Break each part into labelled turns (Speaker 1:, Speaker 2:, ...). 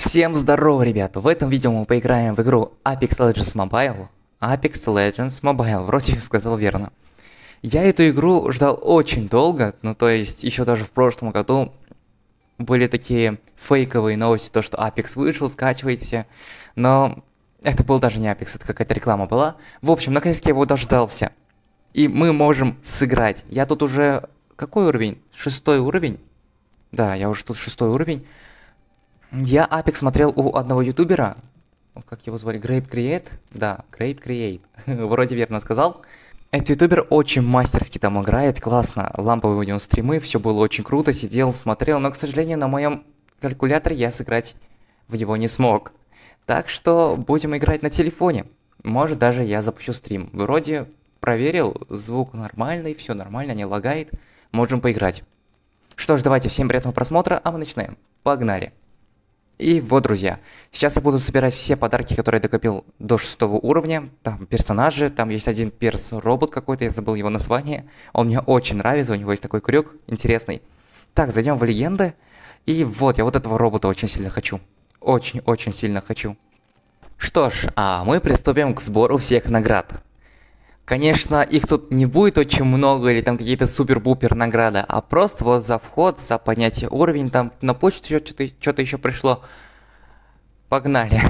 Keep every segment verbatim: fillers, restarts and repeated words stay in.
Speaker 1: Всем здорово, ребята! В этом видео мы поиграем в игру Apex Legends Mobile. Apex Legends Mobile, вроде я сказал верно. Я эту игру ждал очень долго, ну то есть еще даже в прошлом году были такие фейковые новости, то что Apex вышел, скачивайте. Но это был даже не Apex, это какая-то реклама была. В общем, наконец-то я его дождался. И мы можем сыграть. Я тут уже... Какой уровень? Шестой уровень? Да, я уже тут шестой уровень. Я Apex смотрел у одного ютубера, как его звали, Grape Create? Да, Grape Create, вроде верно сказал. Этот ютубер очень мастерски там играет, классно, ламповые у него стримы, все было очень круто, сидел, смотрел, но, к сожалению, на моем калькуляторе я сыграть в него не смог. Так что будем играть на телефоне, может даже я запущу стрим. Вроде проверил, звук нормальный, все нормально, не лагает, можем поиграть. Что ж, давайте, всем приятного просмотра, а мы начинаем. Погнали! И вот, друзья, сейчас я буду собирать все подарки, которые я докопил до шестого уровня. Там персонажи, там есть один перс-робот какой-то, я забыл его название. Он мне очень нравится, у него есть такой крюк интересный. Так, зайдем в легенды. И вот, я вот этого робота очень сильно хочу. Очень-очень сильно хочу. Что ж, а мы приступим к сбору всех наград. Конечно, их тут не будет очень много, или там какие-то супер-бупер награды, а просто вот за вход, за поднятие уровень, там на почту что-то что-то еще пришло. Погнали.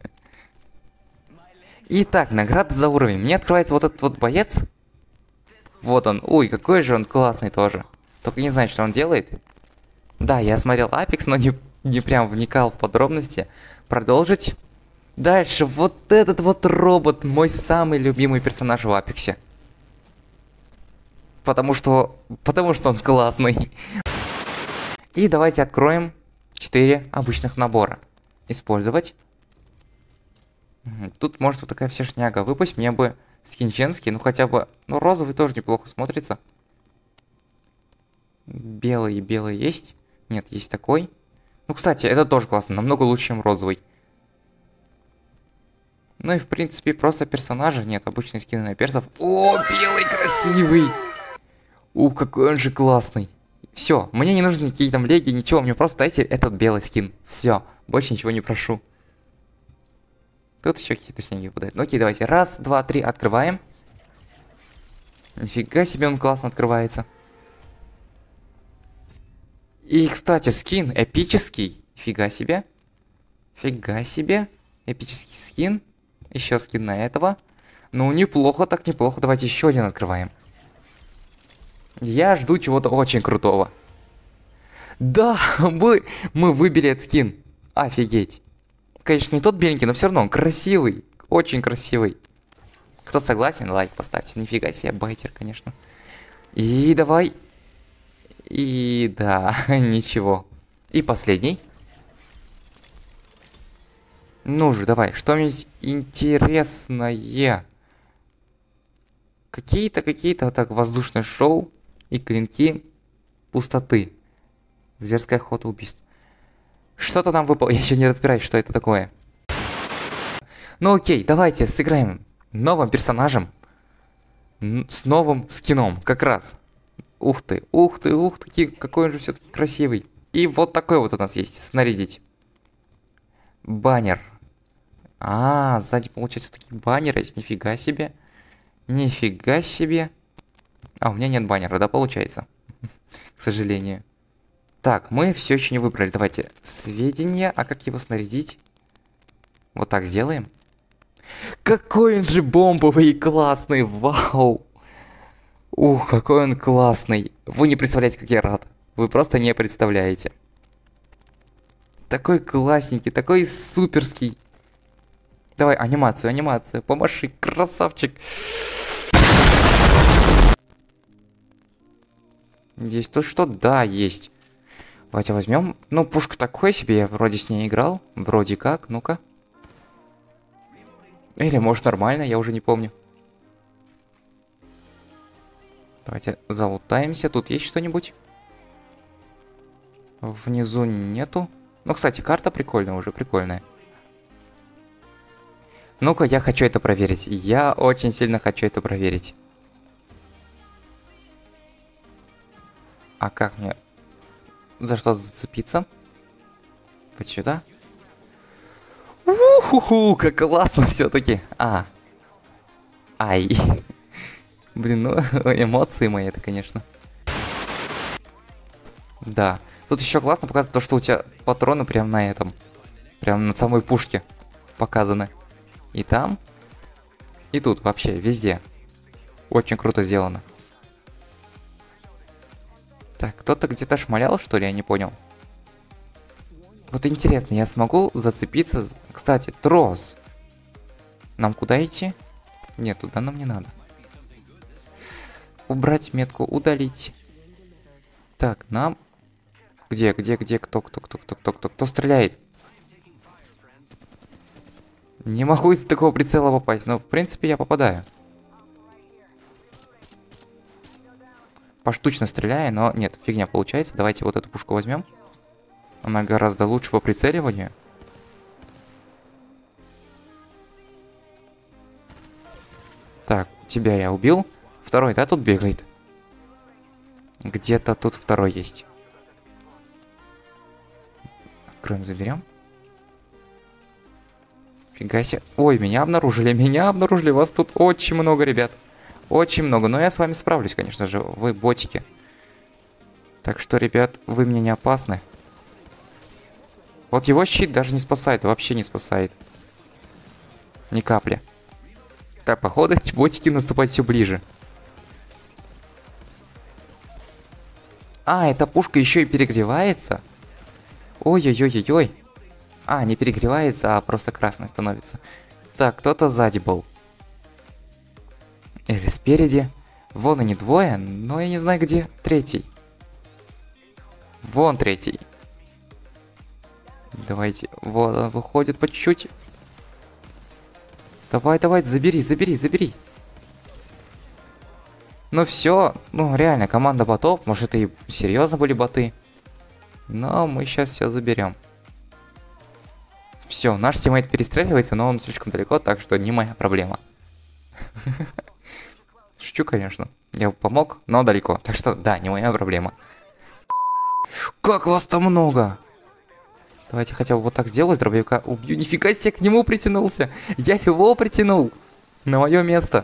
Speaker 1: Итак, награда за уровень. Мне открывается вот этот вот боец. Вот он. Ой, какой же он классный тоже. Только не знаю, что он делает. Да, я смотрел Apex, но не, не прям вникал в подробности. Продолжить. Дальше, вот этот вот робот, мой самый любимый персонаж в Апексе. Потому что... Потому что он классный. И давайте откроем четыре обычных набора. Использовать. Тут может вот такая вся шняга. Выпасть мне бы скин женский, ну хотя бы... Ну розовый тоже неплохо смотрится. Белый и белый есть? Нет, есть такой. Ну, кстати, это тоже классно, намного лучше, чем розовый. Ну и в принципе просто персонажи, нет, обычные скины на персов. О, белый красивый! Ух, какой он же классный. Все, мне не нужны никакие там леги, ничего, мне просто дайте этот белый скин. Все, больше ничего не прошу. Тут еще какие-то снеги выпадают. Ну окей, давайте, раз, два, три, открываем. Нифига себе он классно открывается. И, кстати, скин эпический. Фига себе. Фига себе. Эпический скин. Еще скин на этого. Ну, неплохо, так неплохо. Давайте еще один открываем. Я жду чего-то очень крутого. Да, мы, мы выбили этот скин. Офигеть. Конечно, не тот беленький, но все равно он красивый. Очень красивый. Кто согласен, лайк поставьте. Нифига себе, байтер, конечно. И давай. И да, ничего. И последний. Ну же, давай, что-нибудь интересное. Какие-то, какие-то вот так воздушное шоу и клинки пустоты. Зверская охота убийств. Что-то нам выпало, я еще не разбираюсь, что это такое. Ну окей, давайте сыграем новым персонажем. С новым скином, как раз. Ух ты, ух ты, ух ты, какой он же все-таки красивый. И вот такой вот у нас есть, снарядить. Баннер. А, сзади получается такие баннеры есть, нифига себе. Нифига себе. А, у меня нет баннера, да, получается? К сожалению. Так, мы все еще не выбрали. Давайте, сведения, а как его снарядить? Вот так сделаем. Какой он же бомбовый и классный, вау. Ух, какой он классный. Вы не представляете, как я рад. Вы просто не представляете. Такой классненький, такой суперский. Давай, анимацию, анимацию. Помаши, красавчик. Есть тут что? Да, есть. Давайте возьмем. Ну, пушка такой себе, я вроде с ней играл. Вроде как, ну-ка. Или может нормально, я уже не помню. Давайте залутаемся. Тут есть что-нибудь? Внизу нету. Ну, кстати, карта прикольная уже, прикольная. Ну-ка, я хочу это проверить. Я очень сильно хочу это проверить. А как мне за что зацепиться? Вот сюда. Уху, как классно все-таки. А. Ай. Блин, ну эмоции мои это, конечно. Да. Тут еще классно показывает то, что у тебя патроны прям на этом. Прям на самой пушке показаны. И там, и тут вообще, везде. Очень круто сделано. Так, кто-то где-то шмалял, что ли, я не понял. Вот интересно, я смогу зацепиться... Кстати, трос. Нам куда идти? Нет, туда нам не надо. Убрать метку, удалить. Так, нам... Где, где, где, кто, кто, кто, кто, кто, кто, кто стреляет? Не могу из такого прицела попасть, но в принципе я попадаю. Поштучно стреляю, но нет, фигня получается. Давайте вот эту пушку возьмем. Она гораздо лучше по прицеливанию. Так, тебя я убил. Второй, да, тут бегает? Где-то тут второй есть. Откроем, заберем. Фига себе. Ой, меня обнаружили, меня обнаружили. Вас тут очень много, ребят. Очень много. Но я с вами справлюсь, конечно же. Вы ботики. Так что, ребят, вы мне не опасны. Вот его щит даже не спасает. Вообще не спасает. Ни капли. Так, походу, эти ботики наступают все ближе. А, эта пушка еще и перегревается. Ой-ой-ой-ой-ой. А, не перегревается, а просто красный становится. Так, кто-то сзади был. Или спереди. Вон они двое, но я не знаю, где третий. Вон третий. Давайте. Вот он выходит по чуть-чуть. Давай, давай, забери, забери, забери. Ну все, ну реально, команда ботов. Может, и серьезно были боты. Но мы сейчас все заберем. Все, наш тиммейт перестреливается, но он слишком далеко, так что не моя проблема. Шучу, конечно. Я помог, но далеко. Так что, да, не моя проблема. Как вас там много? Давайте хотя бы вот так сделаю, с дробовика убью. Нифига себе, к нему притянулся. Я его притянул. На мое место.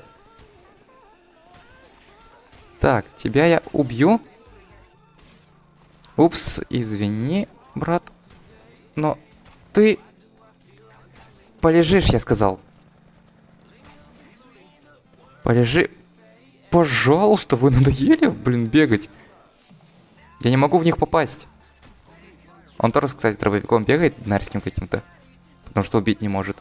Speaker 1: Так, тебя я убью. Упс, извини, брат. Но ты... Полежишь, я сказал. Полежи. Пожалуйста, вы надоели, блин, бегать. Я не могу в них попасть. Он тоже, кстати, дробовиком бегает, нарским каким-то. Потому что убить не может.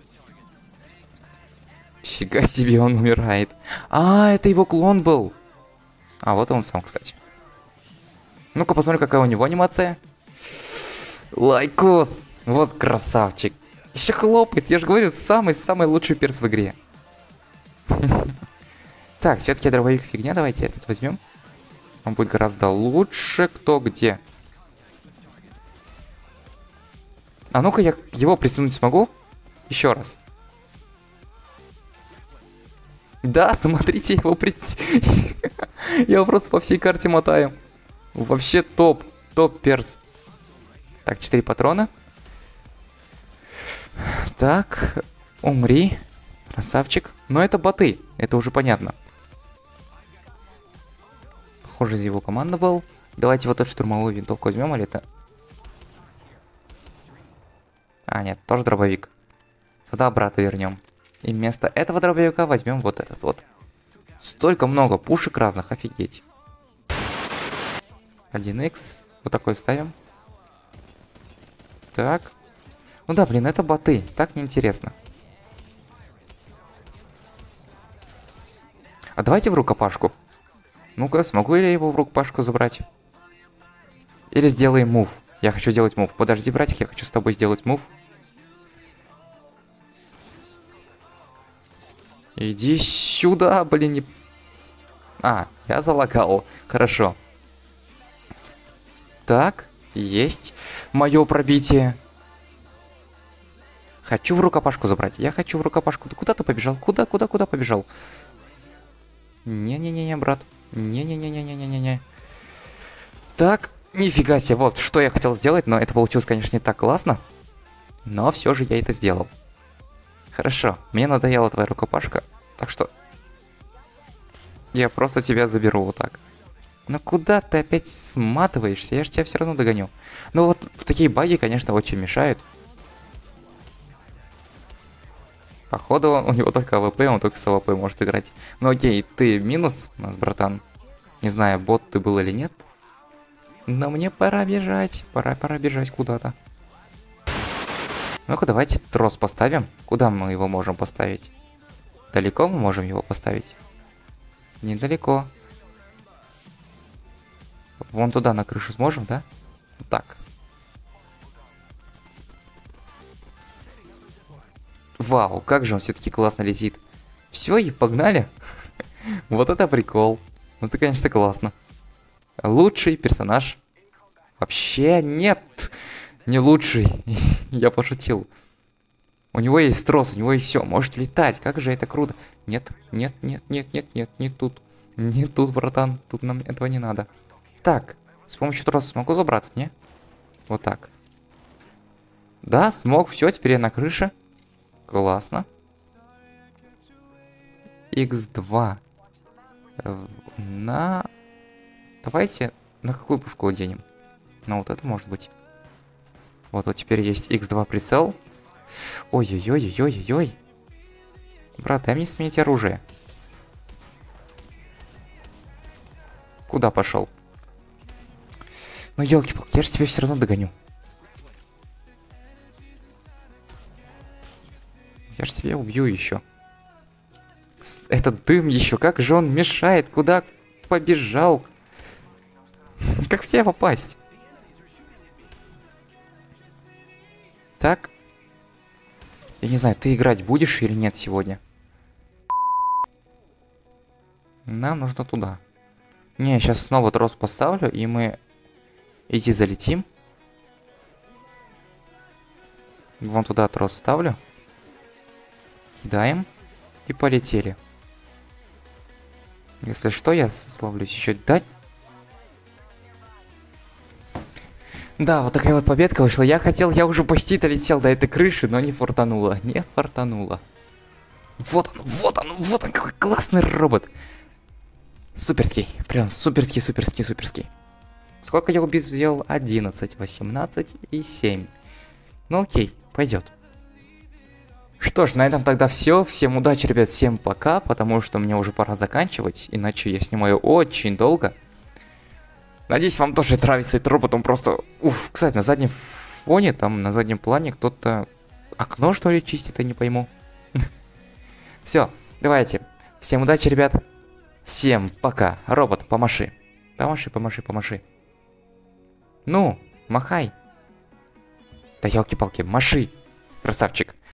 Speaker 1: Фига себе, он умирает. А, это его клон был. А, вот он сам, кстати. Ну-ка, посмотрим, какая у него анимация. Лайкос. Вот красавчик. Еще хлопает, я же говорю, самый-самый лучший перс в игре. Так, все-таки дробовик фигня, давайте этот возьмем. Он будет гораздо лучше, кто где. А ну-ка, я его притянуть смогу? Еще раз. Да, смотрите, его притянуть. Я его просто по всей карте мотаю. Вообще топ, топ перс. Так, четыре патрона. Так, умри. Красавчик. Но это боты, это уже понятно. Похоже, его команда был. Давайте вот эту штурмовую винтовку возьмем, или это... А, нет, тоже дробовик. Тогда брата вернем. И вместо этого дробовика возьмем вот этот вот. Столько много пушек разных, офигеть. один икс. Вот такой ставим. Так. Ну да, блин, это боты. Так неинтересно. А давайте в рукопашку. Ну-ка, смогу ли я его в рукопашку забрать? Или сделаем мув. Я хочу сделать мув. Подожди, братик, я хочу с тобой сделать мув. Иди сюда, блин. Не... А, я залагал. Хорошо. Так, есть мое пробитие. Хочу в рукопашку забрать. Я хочу в рукопашку. Ты куда ты побежал? Куда, куда, куда побежал? Не-не-не-не, брат. Не-не-не-не-не-не-не. Так, нифига себе. Вот, что я хотел сделать, но это получилось, конечно, не так классно. Но все же я это сделал. Хорошо, мне надоела твоя рукопашка, так что я просто тебя заберу вот так. Но куда ты опять сматываешься? Я же тебя все равно догоню. Ну вот такие баги, конечно, очень мешают. Походу, у него только АВП, он только с АВП может играть. Ну окей, ты минус у нас, братан. Не знаю, бот ты был или нет. Но мне пора бежать. Пора, пора бежать куда-то. Ну-ка, давайте трос поставим. Куда мы его можем поставить? Далеко мы можем его поставить? Недалеко. Вон туда на крышу сможем, да? Вот так. Вау, как же он все-таки классно летит. Все, и погнали. Вот это прикол. Ну это, конечно, классно. Лучший персонаж. Вообще нет. Не лучший. Я пошутил. У него есть трос, у него есть все. Может летать. Как же это круто. Нет, нет, нет, нет, нет, нет, не тут. Не тут, братан. Тут нам этого не надо. Так, с помощью троса смогу забраться, не? Вот так. Да, смог. Все, теперь я на крыше. Классно. икс два. На... Давайте на какую пушку оденем? На вот это может быть. Вот, вот теперь есть икс два прицел. Ой-ой-ой-ой-ой-ой. Брат, дай мне сменить оружие. Куда пошел? Ну, елки-палки, я же тебя все равно догоню. Я же тебя убью еще. Этот дым еще, как же он мешает, куда побежал? Как в тебя попасть? Так. Я не знаю, ты играть будешь или нет сегодня? Нам нужно туда. Не, я сейчас снова трос поставлю, и мы иди залетим. Вон туда трос ставлю. Кидаем. И полетели. Если что, я славлюсь еще дать. Да, вот такая вот победка вышла. Я хотел, я уже почти долетел до этой крыши, но не фартануло. Не фартануло. Вот он, вот он, вот он, какой классный робот. Суперский. Прям суперский, суперский, суперский. Сколько я убийств сделал? одиннадцать, восемнадцать и семь. Ну окей, пойдет. Что ж, на этом тогда все. Всем удачи, ребят, всем пока, потому что мне уже пора заканчивать, иначе я снимаю очень долго. Надеюсь, вам тоже нравится этот робот, он просто... Уф, кстати, на заднем фоне, там на заднем плане кто-то окно, что ли, чистит, я не пойму. Все, давайте. Всем удачи, ребят. Всем пока. Робот, помаши. Помаши, помаши, помаши. Ну, махай. Да елки-палки, маши. Красавчик.